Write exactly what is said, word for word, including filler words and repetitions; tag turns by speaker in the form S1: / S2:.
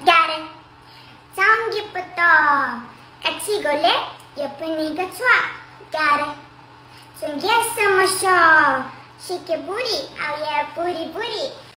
S1: Got it. 성기부터 같이 골래 예쁜이가 좋아. Got it. 숨겼어 마셔 쉽게 부리 아예 부리부리